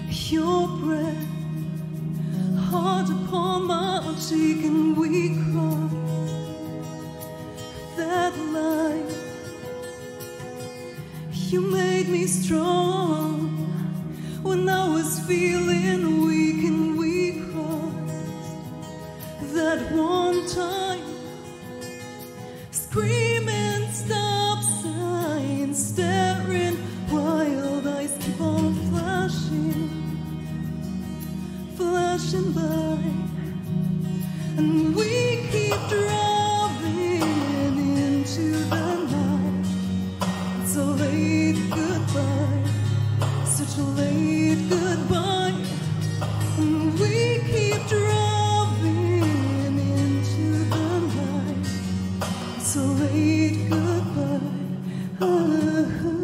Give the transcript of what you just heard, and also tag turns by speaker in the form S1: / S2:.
S1: your breath hard upon my cheek, and we crossed that line. You made me strong when I was feeling weak, and we crossed that one time. Screaming stop signs, staring, wild eyes keep on flashing by, and we keep driving into the night. It's a late goodbye, such a late goodbye, and we keep driving into the night. It's a late goodbye.